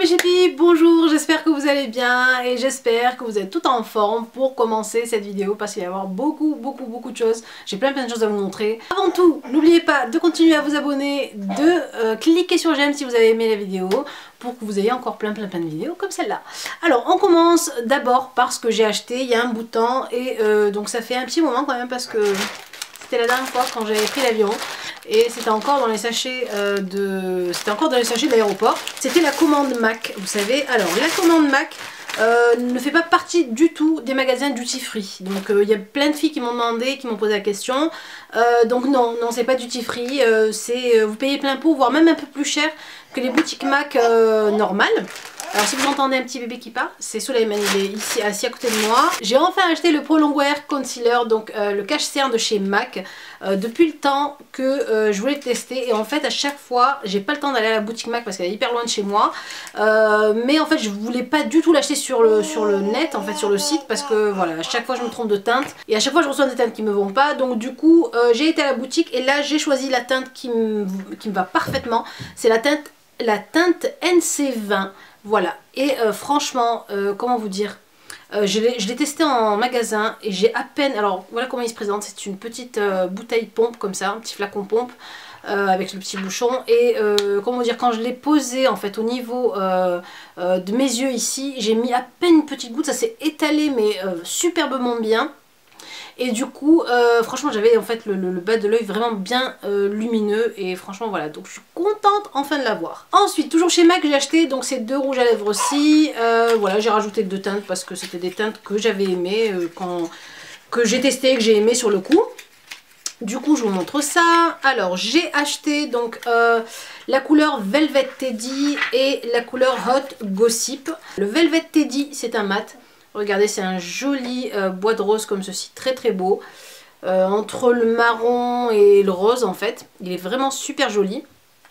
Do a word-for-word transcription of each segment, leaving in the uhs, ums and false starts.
chépis, bonjour, j'espère que vous allez bien et j'espère que vous êtes tout en forme pour commencer cette vidéo parce qu'il va y avoir beaucoup beaucoup beaucoup de choses. J'ai plein plein de choses à vous montrer. Avant tout, n'oubliez pas de continuer à vous abonner, de euh, cliquer sur j'aime si vous avez aimé la vidéo pour que vous ayez encore plein plein plein de vidéos comme celle-là. Alors on commence d'abord par ce que j'ai acheté il y a un bout de temps et euh, donc ça fait un petit moment quand même parce que c'était la dernière fois quand j'avais pris l'avion et c'était encore dans les sachets euh, de c'était encore dans les sachets d'aéroport. C'était la commande Mac, vous savez. Alors la commande Mac euh, ne fait pas partie du tout des magasins duty free. Donc il euh, y a plein de filles qui m'ont demandé, qui m'ont posé la question. Euh, donc non, non c'est pas duty free, euh, c'est euh, vous payez plein pot, voire même un peu plus cher que les boutiques Mac euh, normales. Alors si vous entendez un petit bébé qui part, c'est Soleiman, il est ici assis à côté de moi. J'ai enfin acheté le Pro Longwear Concealer, donc euh, le cache-cerne de chez Mac, euh, depuis le temps que euh, je voulais le tester. Et en fait à chaque fois, j'ai pas le temps d'aller à la boutique Mac parce qu'elle est hyper loin de chez moi. Euh, mais en fait je voulais pas du tout l'acheter sur le, sur le net, en fait sur le site, parce que voilà, à chaque fois je me trompe de teinte. Et à chaque fois je reçois des teintes qui me vont pas. Donc du coup euh, j'ai été à la boutique et là j'ai choisi la teinte qui me, qui me va parfaitement. C'est la teinte, la teinte N C vingt. Voilà, et euh, franchement, euh, comment vous dire, euh, je l'ai testé en magasin et j'ai à peine, alors voilà comment il se présente, c'est une petite euh, bouteille pompe comme ça, un petit flacon pompe euh, avec le petit bouchon et euh, comment dire, quand je l'ai posé en fait au niveau euh, euh, de mes yeux ici, j'ai mis à peine une petite goutte, ça s'est étalé mais euh, superbement bien. Et du coup, euh, franchement, j'avais en fait le, le, le bas de l'œil vraiment bien euh, lumineux. Et franchement, voilà. Donc, je suis contente enfin de l'avoir. Ensuite, toujours chez Mac, j'ai acheté donc ces deux rouges à lèvres aussi. Euh, voilà, j'ai rajouté deux teintes parce que c'était des teintes que j'avais aimées, euh, quand, que j'ai testé et que j'ai aimé sur le coup. Du coup, je vous montre ça. Alors, j'ai acheté donc euh, la couleur Velvet Teddy et la couleur Hot Gossip. Le Velvet Teddy, c'est un mat. Regardez, c'est un joli euh, bois de rose comme ceci, très très beau. Euh, entre le marron et le rose en fait. Il est vraiment super joli.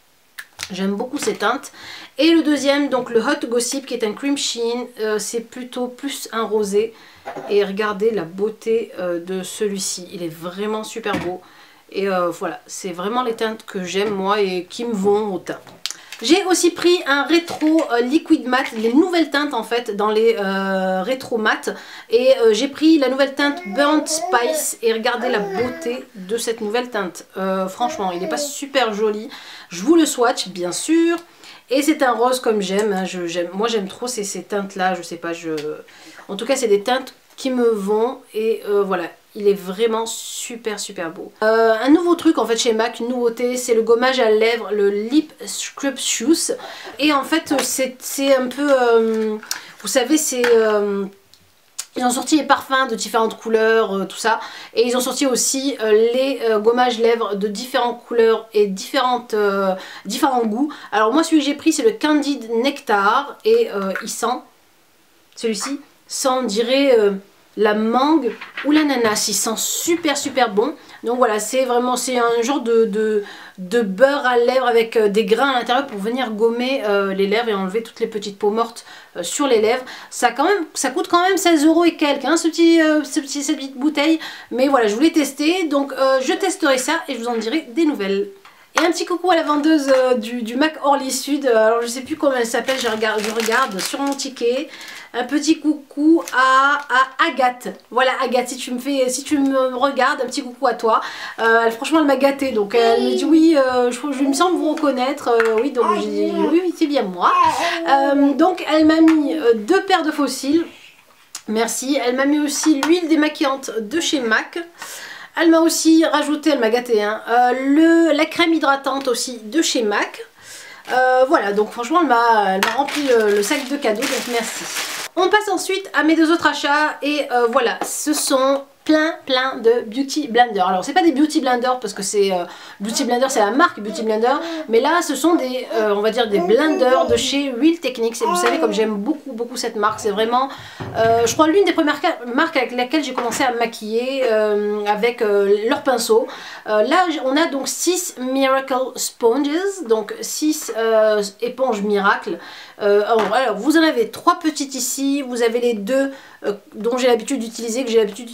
J'aime beaucoup ces teintes. Et le deuxième, donc le Hot Gossip qui est un cream sheen. Euh, c'est plutôt plus un rosé. Et regardez la beauté euh, de celui-ci. Il est vraiment super beau. Et euh, voilà, c'est vraiment les teintes que j'aime moi et qui me vont au teint. J'ai aussi pris un rétro euh, liquid matte, les nouvelles teintes en fait dans les euh, rétro mat. Et euh, j'ai pris la nouvelle teinte Burnt Spice et regardez la beauté de cette nouvelle teinte. Euh, franchement, il n'est pas super joli. Je vous le swatch bien sûr. Et c'est un rose comme j'aime. Hein, moi j'aime trop ces, ces teintes là, je sais pas. Je... En tout cas c'est des teintes qui me vont et euh, voilà. Il est vraiment super super beau. Euh, un nouveau truc en fait chez Mac, une nouveauté, c'est le gommage à lèvres, le Lip Scruptious. Et en fait c'est un peu, euh, vous savez c'est... Euh, ils ont sorti les parfums de différentes couleurs, euh, tout ça. Et ils ont sorti aussi euh, les euh, gommages lèvres de différentes couleurs et différentes, euh, différents goûts. Alors moi celui que j'ai pris c'est le Candid Nectar et euh, il sent, celui-ci, sent on dirait... Euh, la mangue ou l'ananas, il sent super super bon. Donc voilà, c'est vraiment c'est un genre de, de, de beurre à lèvres avec euh, des grains à l'intérieur pour venir gommer euh, les lèvres et enlever toutes les petites peaux mortes euh, sur les lèvres. Ça, quand même, ça coûte quand même seize euros et quelques, hein, ce petit, euh, ce petit, cette petite bouteille. Mais voilà, je voulais tester, donc euh, je testerai ça et je vous en dirai des nouvelles. Et un petit coucou à la vendeuse euh, du, du Mac Orly Sud. Alors je sais plus comment elle s'appelle, je regarde, je regarde sur mon ticket. Un petit coucou à, à Agathe. Voilà Agathe, si tu me fais, si tu me regardes, un petit coucou à toi. Euh, elle, franchement elle m'a gâtée, donc elle me dit oui, euh, je, je me semble vous reconnaître. Euh, oui, donc j'ai dit oui, oui c'est bien moi. Euh, donc elle m'a mis euh, deux paires de faux cils. Merci. Elle m'a mis aussi l'huile démaquillante de chez Mac. Elle m'a aussi rajouté, elle m'a gâté, hein, euh, le, la crème hydratante aussi de chez Mac. Euh, voilà, donc franchement elle m'a rempli le, le sac de cadeaux, donc merci. On passe ensuite à mes deux autres achats et euh, voilà, ce sont plein plein de Beauty Blender. Alors c'est pas des Beauty Blender parce que c'est euh, Beauty Blender, c'est la marque Beauty Blender, mais là ce sont des euh, on va dire des blenders de chez Real Techniques. Et vous savez comme j'aime beaucoup beaucoup cette marque, c'est vraiment euh, je crois l'une des premières marques avec laquelle j'ai commencé à me maquiller euh, avec euh, leurs pinceaux. Euh, là on a donc six Miracle Sponges, donc six euh, éponges miracles. Euh, alors, alors vous en avez trois petites ici, vous avez les deux euh, dont j'ai l'habitude d'utiliser, que j'ai l'habitude d'utiliser dans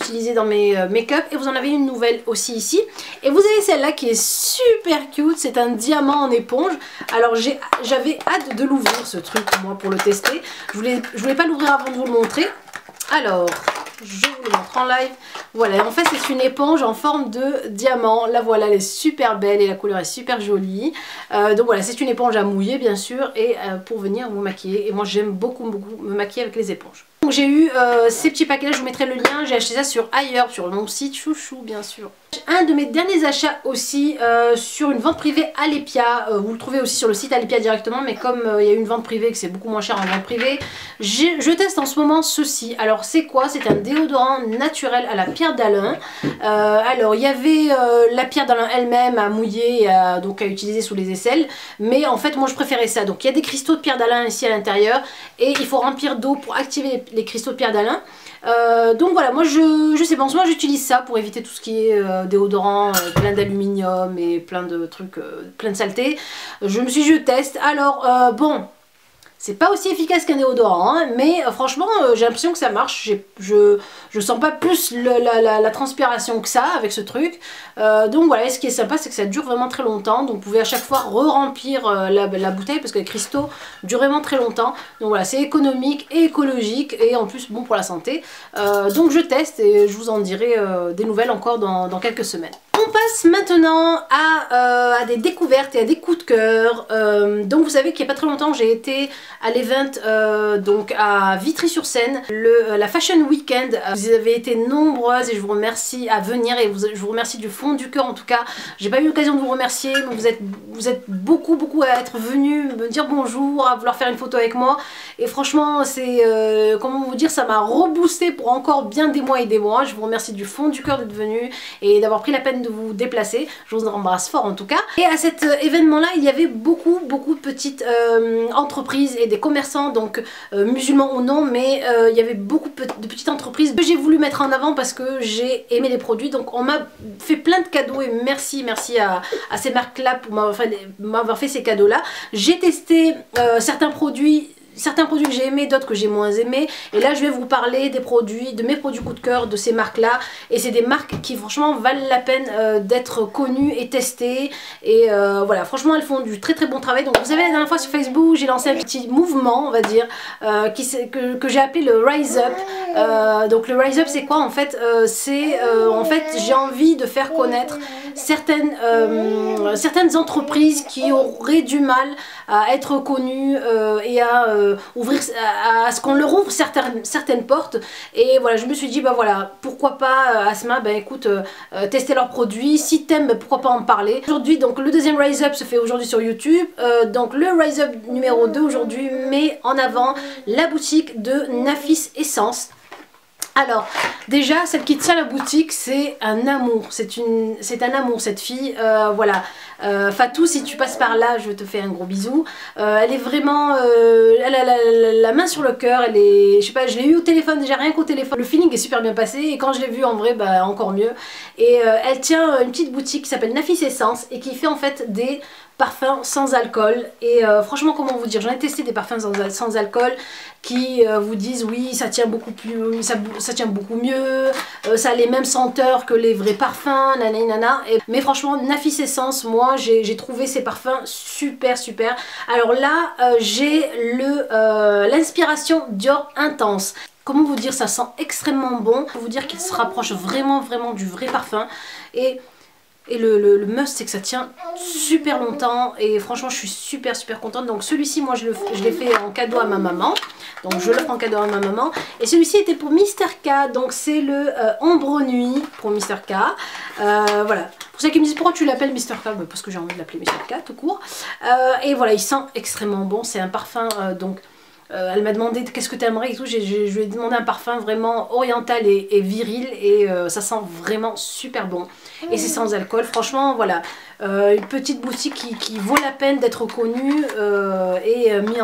dans mes euh, make-up. Et vous en avez une nouvelle aussi ici. Et vous avez celle-là qui est super cute, c'est un diamant en éponge. Alors j'avais hâte de l'ouvrir ce truc moi pour le tester. Je voulais, je voulais pas l'ouvrir avant de vous le montrer. Alors, je vous le montre en live. Voilà, en fait c'est une éponge en forme de diamant. La voilà, elle est super belle et la couleur est super jolie. Euh, donc voilà, c'est une éponge à mouiller bien sûr et euh, pour venir vous maquiller. Et moi j'aime beaucoup beaucoup me maquiller avec les éponges. Donc j'ai eu euh, ces petits paquets là, je vous mettrai le lien. J'ai acheté ça sur ailleurs, sur mon site chouchou bien sûr. Un de mes derniers achats aussi euh, sur une vente privée Alepia. Euh, vous le trouvez aussi sur le site Alepia directement, mais comme euh, il y a une vente privée que c'est beaucoup moins cher en vente privée, je teste en ce moment ceci. Alors c'est quoi? C'est un déodorant naturel à la pierre d'Alain. Euh, alors il y avait euh, la pierre d'Alain elle-même à mouiller, et à, donc à utiliser sous les aisselles, mais en fait moi je préférais ça. Donc il y a des cristaux de pierre d'Alain ici à l'intérieur et il faut remplir d'eau pour activer les, les cristaux de pierre d'Alain. Euh, donc voilà, moi je, je sais pas, en ce moment j'utilise ça pour éviter tout ce qui est euh, déodorant, euh, plein d'aluminium et plein de trucs, euh, plein de saleté. Je me suis dit je teste, alors euh, bon, c'est pas aussi efficace qu'un déodorant, hein, mais euh, franchement euh, j'ai l'impression que ça marche. Je, je sens pas plus le, la, la, la transpiration que ça avec ce truc. Euh, donc voilà, et ce qui est sympa c'est que ça dure vraiment très longtemps. Donc vous pouvez à chaque fois re-remplir euh, la, la bouteille parce que les cristaux durent vraiment très longtemps. Donc voilà, c'est économique et écologique et en plus bon pour la santé. Euh, donc je teste et je vous en dirai euh, des nouvelles encore dans, dans quelques semaines. On passe maintenant à, euh, à des découvertes et à des coups de cœur. Euh, donc vous savez qu'il n'y a pas très longtemps j'ai été à l'event euh, donc à Vitry-sur-Seine, le euh, la Fashion Weekend. Vous avez été nombreuses et je vous remercie à venir et vous, je vous remercie du fond du cœur en tout cas. J'ai pas eu l'occasion de vous remercier, mais vous êtes, vous êtes beaucoup beaucoup à être venus me dire bonjour, à vouloir faire une photo avec moi. Et franchement c'est, euh, comment vous dire, ça m'a reboosté pour encore bien des mois et des mois. Je vous remercie du fond du cœur d'être venus et d'avoir pris la peine de vous déplacer. Je vous embrasse fort en tout cas. Et à cet euh, événement là il y avait beaucoup beaucoup de petites euh, entreprises et des commerçants, donc euh, musulmans ou non, mais euh, il y avait beaucoup de petites entreprises que j'ai voulu mettre en avant parce que j'ai aimé les produits. Donc on m'a fait plein de cadeaux et merci merci à, à ces marques là pour m'avoir fait, fait ces cadeaux là. J'ai testé euh, certains produits certains produits que j'ai aimés, d'autres que j'ai moins aimés. Et là je vais vous parler des produits, de mes produits coup de cœur de ces marques là. Et c'est des marques qui franchement valent la peine euh, d'être connues et testées. Et euh, voilà, franchement elles font du très très bon travail. Donc vous savez, la dernière fois sur Facebook j'ai lancé un petit mouvement on va dire euh, qui, que, que j'ai appelé le Rise Up. euh, Donc le Rise Up c'est quoi en fait? euh, C'est euh, en fait j'ai envie de faire connaître certaines, euh, certaines entreprises qui auraient du mal à être connues euh, et à euh, ouvrir, à, à ce qu'on leur ouvre certaines, certaines portes. Et voilà, je me suis dit bah voilà, pourquoi pas Asma, bah écoute, euh, tester leurs produits, si t'aimes bah, pourquoi pas en parler. Aujourd'hui donc le deuxième Rise Up se fait aujourd'hui sur YouTube. euh, donc le Rise Up numéro deux aujourd'hui met en avant la boutique de Nafis Essence. Alors déjà celle qui tient la boutique c'est un amour, c'est une, c'est un amour cette fille, euh, voilà. euh, Fatou, si tu passes par là je te fais un gros bisou. euh, Elle est vraiment, euh, elle a la, la, la main sur le cœur, elle est, je sais pas, je l'ai eu au téléphone déjà, rien qu'au téléphone, le feeling est super bien passé et quand je l'ai vue en vrai bah encore mieux. Et euh, elle tient une petite boutique qui s'appelle Nafis Essence et qui fait en fait des parfums sans alcool. Et euh, franchement comment vous dire, j'en ai testé des parfums sans, sans alcool qui euh, vous disent oui ça tient beaucoup plus, ça, ça tient beaucoup mieux, euh, ça a les mêmes senteurs que les vrais parfums, nanana, nana. Et, mais franchement Nafis Essence, moi j'ai trouvé ces parfums super super. Alors là euh, j'ai le euh, l'inspiration Dior Intense. Comment vous dire, ça sent extrêmement bon. Faut vous dire qu'il se rapproche vraiment vraiment du vrai parfum. Et Et le, le, le must c'est que ça tient super longtemps et franchement je suis super super contente. Donc celui-ci moi je l'ai fait en cadeau à ma maman. Donc je l'offre en cadeau à ma maman. Et celui-ci était pour Mister K. Donc c'est le euh, Ombre Nuit pour Mister K. Euh, voilà. Pour ceux qui me disent pourquoi tu l'appelles Mister K, bah, parce que j'ai envie de l'appeler Mister K tout court. Euh, et voilà, il sent extrêmement bon. C'est un parfum euh, donc... Euh, elle m'a demandé qu'est-ce que tu aimerais et tout, je lui ai demandé un parfum vraiment oriental et, et viril et euh, ça sent vraiment super bon et c'est sans alcool. Franchement voilà, euh, une petite boutique qui, qui vaut la peine d'être connue euh, et euh, mise en avant.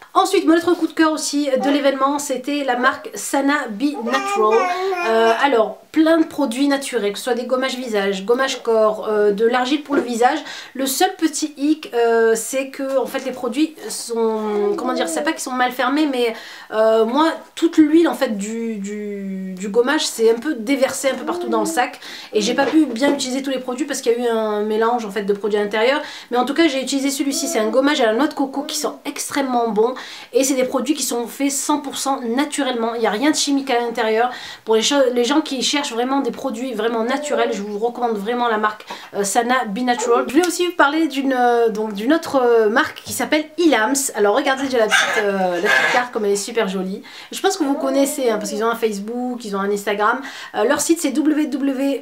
Ensuite, mon autre coup de cœur aussi de l'événement, c'était la marque Sana Be Natural. Euh, alors, plein de produits naturels, que ce soit des gommages visage, gommage corps, euh, de l'argile pour le visage. Le seul petit hic, euh, c'est que en fait les produits sont, comment dire, c'est pas qu'ils sont mal fermés, mais euh, moi, toute l'huile en fait du, du, du gommage, c'est un peu déversé un peu partout dans le sac. Et j'ai pas pu bien utiliser tous les produits parce qu'il y a eu un mélange en fait de produits à l'intérieur. Mais en tout cas, j'ai utilisé celui-ci, c'est un gommage à la noix de coco qui sent extrêmement bon. Et c'est des produits qui sont faits cent pour cent naturellement, il n'y a rien de chimique à l'intérieur. Pour les, les gens qui cherchent vraiment des produits vraiment naturels, je vous recommande vraiment la marque euh, Sana Be Natural. Je voulais aussi vous parler d'une euh, donc d'une autre euh, marque qui s'appelle Ilams. Alors regardez déjà la petite, euh, la petite carte comme elle est super jolie. Je pense que vous connaissez hein, parce qu'ils ont un Facebook, ils ont un Instagram. Euh, leur site c'est w w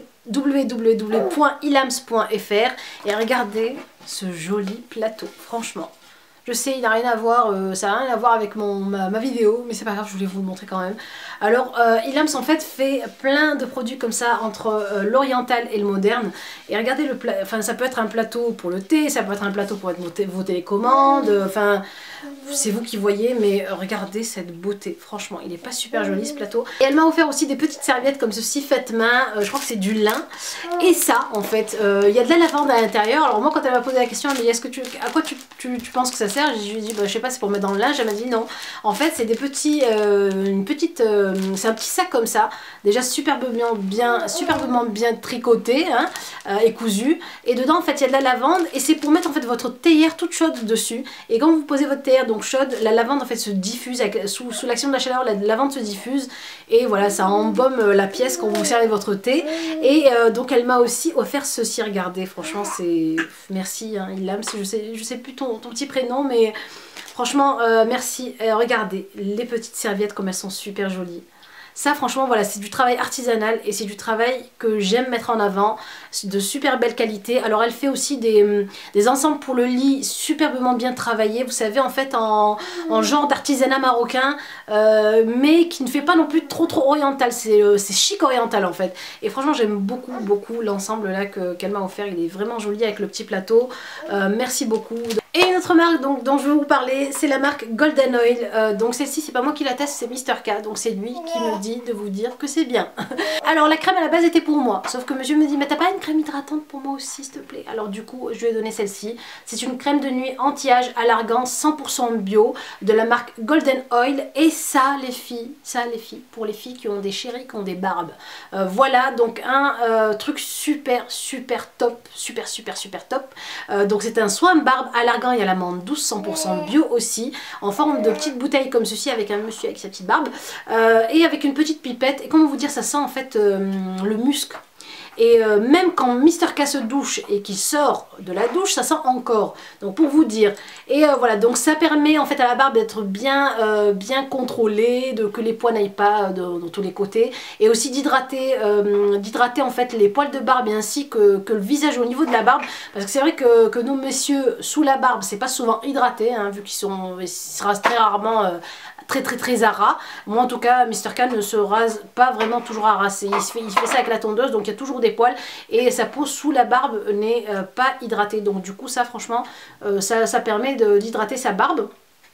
w point ilams point f r et regardez ce joli plateau, franchement. Je sais, il n'a rien à voir, euh, ça n'a rien à voir avec mon, ma, ma vidéo, mais c'est pas grave, je voulais vous le montrer quand même. Alors, euh, Ilams en fait fait plein de produits comme ça entre euh, l'oriental et le moderne. Et regardez le plat, enfin ça peut être un plateau pour le thé, ça peut être un plateau pour être vos, vos télécommandes, enfin c'est vous qui voyez, mais regardez cette beauté, franchement, il est pas super joli ce plateau. Et elle m'a offert aussi des petites serviettes comme ceci faites main, euh, je crois que c'est du lin. Et ça, en fait, euh, il y a de la lavande à l'intérieur. Alors moi quand elle m'a posé la question, elle m'a dit est-ce que tu, à quoi tu, tu, tu penses que ça sert? Je lui ai dit bah, je sais pas, c'est pour mettre dans le linge. Elle m'a dit non, en fait c'est des petits, euh, une petite, euh, c'est un petit sac comme ça, déjà superbement bien, superbement bien tricoté hein, euh, et cousu. Et dedans en fait il y a de la lavande et c'est pour mettre en fait votre théière toute chaude dessus. Et quand vous posez votre théière donc chaude, la lavande en fait se diffuse avec, sous, sous l'action de la chaleur, la lavande se diffuse et voilà, ça embaume la pièce quand vous servez votre thé. Et euh, donc elle m'a aussi offert ceci, regardez, franchement c'est merci hein, Ilams, je sais, je sais plus ton, ton petit prénom mais franchement euh, merci. Euh, regardez les petites serviettes comme elles sont super jolies. Ça franchement voilà, c'est du travail artisanal et c'est du travail que j'aime mettre en avant, de super belle qualité. Alors elle fait aussi des, des ensembles pour le lit superbement bien travaillés, vous savez en fait en, en genre d'artisanat marocain, euh, mais qui ne fait pas non plus trop trop oriental, c'est euh, chic oriental en fait. Et franchement j'aime beaucoup beaucoup l'ensemble là que, qu'elle m'a offert, il est vraiment joli avec le petit plateau, euh, merci beaucoup. Et une autre marque donc, dont je vais vous parler, c'est la marque Golden Oil. Euh, donc celle-ci, c'est pas moi qui la teste, c'est Mister K. Donc c'est lui qui me dit de vous dire que c'est bien. Alors la crème à la base était pour moi. Sauf que monsieur me dit, mais t'as pas une crème hydratante pour moi aussi, s'il te plaît? Alors du coup, je lui ai donné celle-ci. C'est une crème de nuit anti-âge à l'argan cent pour cent bio de la marque Golden Oil. Et ça, les filles, ça les filles, pour les filles qui ont des chéris, qui ont des barbes. Euh, voilà, donc un euh, truc super, super top, super, super, super top. Euh, donc c'est un soin barbe à l'argan et à l'amande douce cent pour cent bio aussi, en forme de petite bouteille comme ceci avec un monsieur avec sa petite barbe euh, et avec une petite pipette. Et comment vous dire, ça sent en fait euh, le musc. Et euh, même quand Mister K se douche et qu'il sort de la douche, ça sent encore. Donc pour vous dire. Et euh, voilà, donc ça permet en fait à la barbe d'être bien, euh, bien contrôlée, de que les poils n'aillent pas de, de tous les côtés. Et aussi d'hydrater euh, d'hydrater en fait les poils de barbe et ainsi que, que le visage au niveau de la barbe. Parce que c'est vrai que, que nos messieurs sous la barbe, c'est pas souvent hydraté, hein, vu qu'ils sont, ils se rasent très rarement. Euh, très très très à ras. Moi en tout cas Mister K ne se rase pas vraiment toujours à raser, il, se fait, il fait ça avec la tondeuse, donc il y a toujours des poils et sa peau sous la barbe n'est euh, pas hydratée, donc du coup ça franchement euh, ça, ça permet d'hydrater sa barbe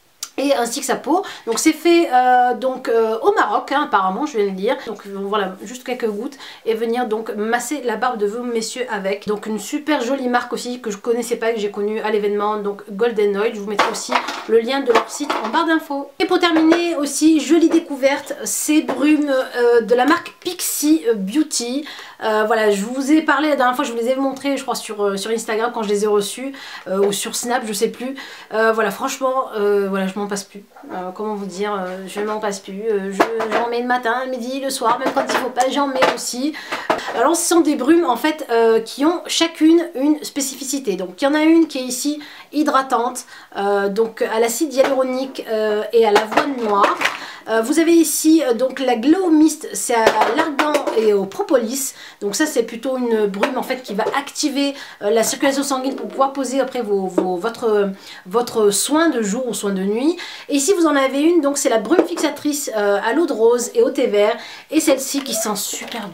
et ainsi que sa peau. Donc c'est fait euh, donc euh, au Maroc hein, apparemment, je viens de le dire. Donc euh, voilà, juste quelques gouttes et venir donc masser la barbe de vos messieurs avec. Donc une super jolie marque aussi que je connaissais pas, que j'ai connue à l'événement, donc Golden Oil. Je vous mettrai aussi le lien de leur site en barre d'infos. Et pour terminer aussi, jolie découverte, ces brumes euh, de la marque Pixi Beauty. Euh, voilà, je vous ai parlé la dernière fois, je vous les ai montrés je crois sur, euh, sur Instagram quand je les ai reçus euh, ou sur Snap, je sais plus. Euh, voilà, franchement, euh, voilà, je m'en passe plus. Euh, comment vous dire, euh, je m'en passe plus. Euh, j'en mets le matin, le midi, le soir, même quand il faut pas, j'en mets aussi. Alors ce sont des brumes en fait euh, qui ont chacune une spécificité. Donc il y en a une qui est ici hydratante, euh, donc à l'acide hyaluronique euh, et à l'avoine noire. Euh, vous avez ici euh, donc la Glow Mist, c'est à l'argan et au propolis. Donc ça c'est plutôt une brume en fait qui va activer euh, la circulation sanguine pour pouvoir poser après vos, vos, votre, votre soin de jour ou soin de nuit. Et ici vous en avez une, donc c'est la brume fixatrice euh, à l'eau de rose et au thé vert. Et celle-ci qui sent super bon.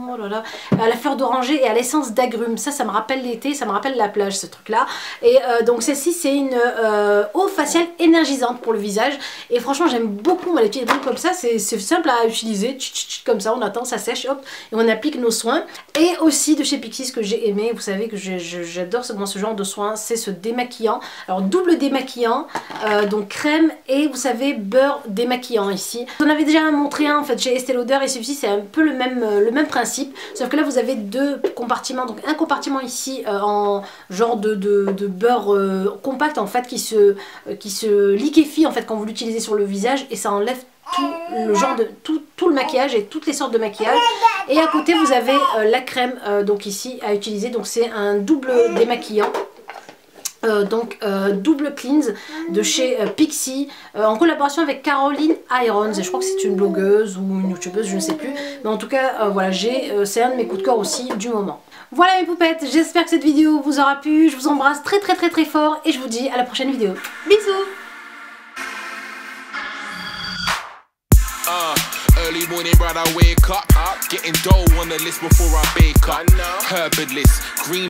oh là là, à la fleur d'oranger et à l'essence d'agrumes. Ça, ça me rappelle l'été, ça me rappelle la plage, ce truc-là. Et euh, donc celle-ci, c'est une euh, eau faciale énergisante pour le visage. Et franchement, j'aime beaucoup moi, les petites brins comme ça. C'est simple à utiliser, tch, tch, tch, comme ça, on attend, ça sèche, hop, et on applique nos soins. Et aussi de chez Pixies que j'ai aimé, vous savez que j'adore ce, ce genre de soins, c'est ce démaquillant. Alors double démaquillant, euh, donc crème et vous savez beurre démaquillant ici. On avait déjà montré un en fait chez Estée Lauder et celui-ci c'est un peu le même, euh, le même principe, sauf que là vous avez deux compartiments, donc un compartiment ici euh, en genre de, de, de beurre euh, compact en fait qui se, euh, qui se liquéfie en fait quand vous l'utilisez sur le visage et ça enlève tout le genre de tout, tout le maquillage et toutes les sortes de maquillage. Et à côté vous avez euh, la crème euh, donc ici à utiliser, donc c'est un double démaquillant. Euh, donc euh, double cleanse de chez euh, Pixies euh, en collaboration avec Caroline Irons et je crois que c'est une blogueuse ou une youtubeuse, je ne sais plus, mais en tout cas euh, voilà, j'ai euh, c'est un de mes coups de cœur aussi du moment. Voilà mes poupettes, j'espère que cette vidéo vous aura plu, je vous embrasse très très très très fort et je vous dis à la prochaine vidéo. Bisous. Early morning, brother, wake up, up. Getting dough on the list before I bake up. Herbalist, green.